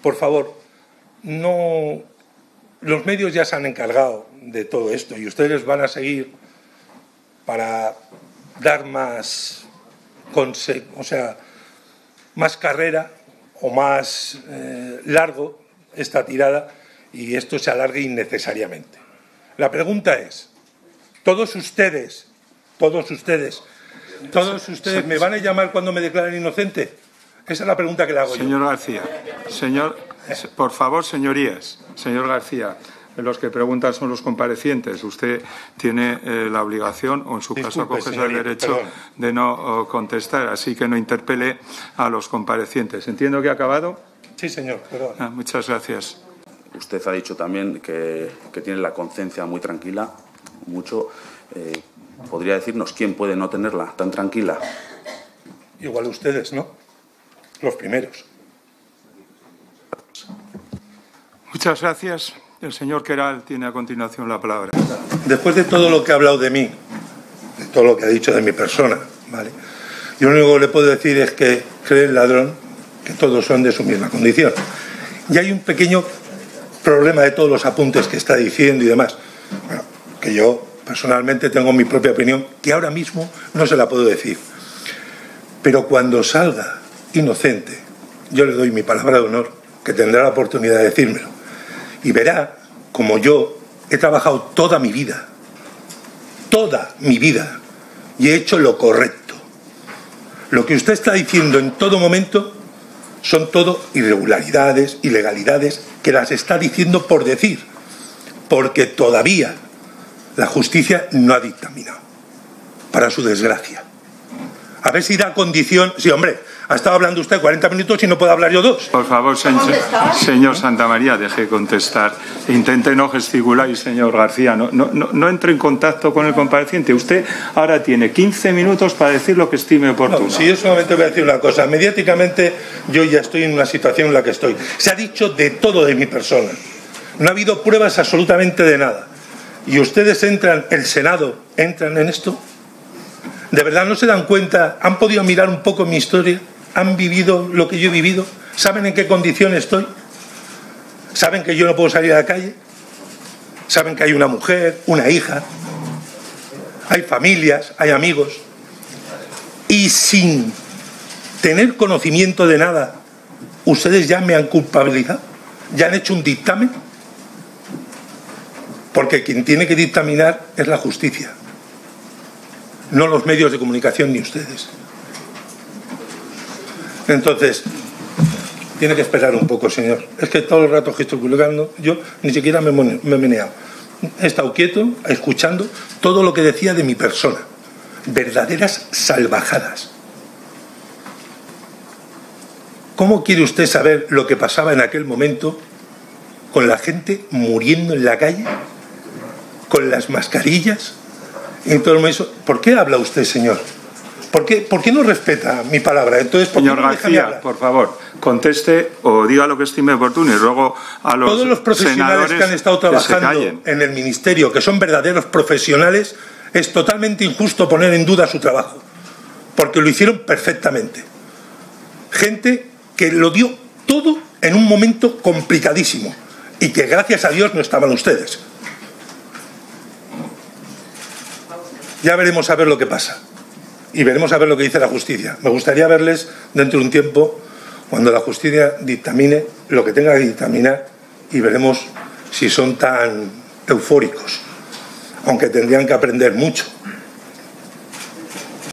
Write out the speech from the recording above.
por favor, no... Los medios ya se han encargado de todo esto y ustedes van a seguir para dar más carrera o más largo esta tirada y esto se alargue innecesariamente. La pregunta es, todos ustedes me van a llamar cuando me declaren inocente. Esa es la pregunta que le hago yo. Señor García, por favor, señorías, señor García, los que preguntan son los comparecientes. Usted tiene la obligación, o en su caso acoge el derecho de no contestar, así que no interpele a los comparecientes. ¿Entiendo que ha acabado? Sí, señor, perdón. Muchas gracias. Usted ha dicho también que tiene la conciencia muy tranquila, mucho. ¿Podría decirnos quién puede no tenerla tan tranquila? Igual ustedes, ¿no? Los primeros. Muchas gracias. El señor Queralt tiene a continuación la palabra. Después de todo lo que ha hablado de mí, de todo lo que ha dicho de mi persona, ¿vale? Yo lo único que le puedo decir es que cree el ladrón que todos son de su misma condición. Y hay un pequeño problema de todos los apuntes que está diciendo y demás. Bueno, que yo personalmente tengo mi propia opinión, que ahora mismo no se la puedo decir. Pero cuando salga inocente, yo le doy mi palabra de honor, que tendrá la oportunidad de decírmelo. Y verá como yo he trabajado toda mi vida, y he hecho lo correcto. Lo que usted está diciendo en todo momento son todo irregularidades, ilegalidades, que las está diciendo por decir, porque todavía la justicia no ha dictaminado, para su desgracia. A ver si da condición... Sí, hombre, ha estado hablando usted 40 minutos y no puedo hablar yo 2. Por favor, señor Santamaría, deje contestar. Intente no gesticular y, señor García, no entre en contacto con el compareciente. Usted ahora tiene 15 minutos para decir lo que estime oportuno. No, si yo solamente voy a decir una cosa. Mediáticamente yo ya estoy en una situación en la que estoy. Se ha dicho de todo de mi persona. No ha habido pruebas absolutamente de nada. Y ustedes el Senado entran en esto. ¿De verdad no se dan cuenta? ¿Han podido mirar un poco mi historia? ¿Han vivido lo que yo he vivido? ¿Saben en qué condición estoy? ¿Saben que yo no puedo salir a la calle? ¿Saben que hay una mujer, una hija? Hay familias, hay amigos. Y sin tener conocimiento de nada, ustedes ya me han culpabilizado. ¿Ya han hecho un dictamen? Porque quien tiene que dictaminar es la justicia, no los medios de comunicación ni ustedes. Entonces, tiene que esperar un poco, señor. Es que todo el rato gesticulando, yo ni siquiera me he meneado. He estado quieto, escuchando todo lo que decía de mi persona. Verdaderas salvajadas. ¿Cómo quiere usted saber lo que pasaba en aquel momento con la gente muriendo en la calle, con las mascarillas y todo eso? ¿Por qué habla usted, señor? ¿Por qué no respeta mi palabra? Entonces, señor García, por favor, conteste o diga lo que estime oportuno y luego a los todos los profesionales que han estado trabajando en el ministerio, que son verdaderos profesionales, es totalmente injusto poner en duda su trabajo, porque lo hicieron perfectamente. Gente que lo dio todo en un momento complicadísimo y que gracias a Dios no estaban ustedes. Ya veremos a ver lo que pasa. Y veremos a ver lo que dice la justicia. Me gustaría verles dentro de un tiempo, cuando la justicia dictamine lo que tenga que dictaminar, y veremos si son tan eufóricos, aunque tendrían que aprender mucho.